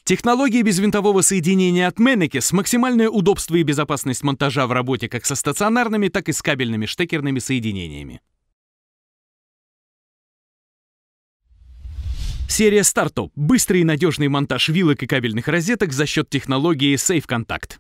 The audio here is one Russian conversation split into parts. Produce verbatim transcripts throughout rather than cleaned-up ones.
Технология безвинтового соединения от Mennekes — максимальное удобство и безопасность монтажа в работе как со стационарными, так и с кабельными штекерными соединениями. Серия StarTop — быстрый и надежный монтаж вилок и кабельных розеток за счет технологии Safe Contact.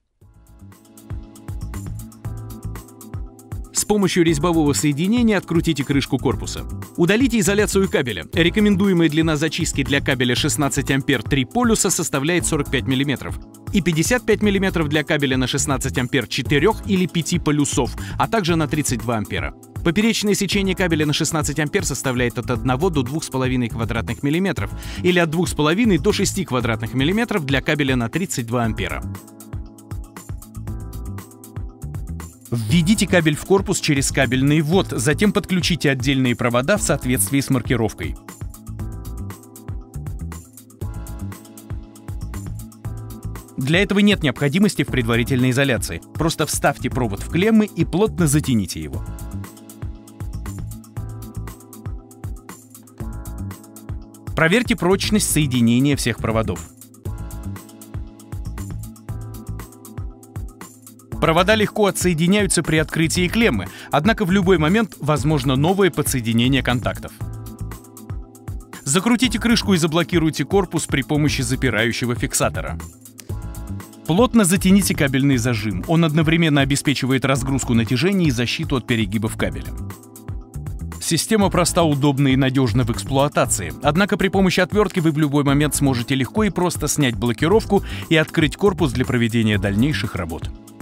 С помощью резьбового соединения открутите крышку корпуса. Удалите изоляцию кабеля. Рекомендуемая длина зачистки для кабеля шестнадцать ампер три полюса составляет сорок пять миллиметров и пятьдесят пять миллиметров для кабеля на шестнадцать ампер четырёх или пяти полюсов, а также на тридцать два ампера. Поперечное сечение кабеля на шестнадцать ампер составляет от одного до двух с половиной квадратных миллиметров или от двух с половиной до шести квадратных миллиметров для кабеля на тридцать два ампера. Введите кабель в корпус через кабельный ввод, затем подключите отдельные провода в соответствии с маркировкой. Для этого нет необходимости в предварительной изоляции. Просто вставьте провод в клеммы и плотно затяните его. Проверьте прочность соединения всех проводов. Провода легко отсоединяются при открытии клеммы, однако в любой момент возможно новое подсоединение контактов. Закрутите крышку и заблокируйте корпус при помощи запирающего фиксатора. Плотно затяните кабельный зажим. Он одновременно обеспечивает разгрузку натяжений и защиту от перегибов кабеля. Система проста, удобна и надежна в эксплуатации. Однако при помощи отвертки вы в любой момент сможете легко и просто снять блокировку и открыть корпус для проведения дальнейших работ.